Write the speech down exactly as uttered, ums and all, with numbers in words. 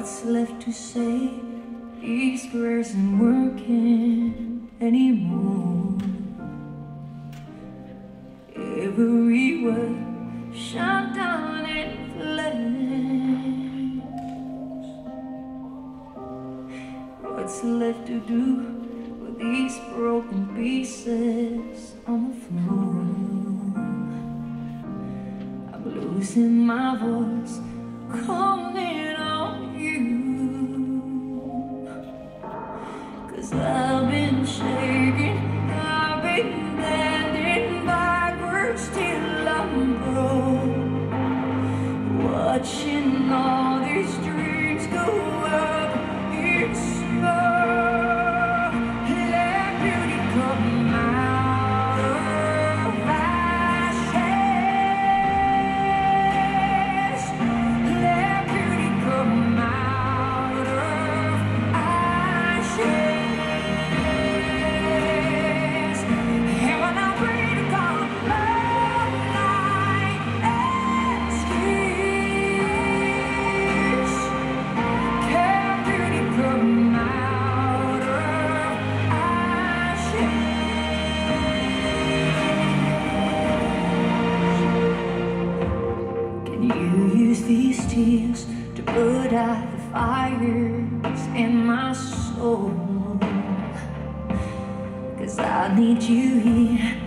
What's left to say? These prayers aren't working anymore. Every word shut down in flames. What's left to do with these broken pieces on the floor? I'm losing my voice, calling on you, 'cause I've been shaking, I've been bending backwards till I'm broke, watching all these dreams go up in smoke. Let beauty come out of ashes. Let beauty come out of ashes. And when I pray to God all night, excuse. Can beauty come out of ashes? Can you use these tears to put out the fires in my soul? 'Cause I need you here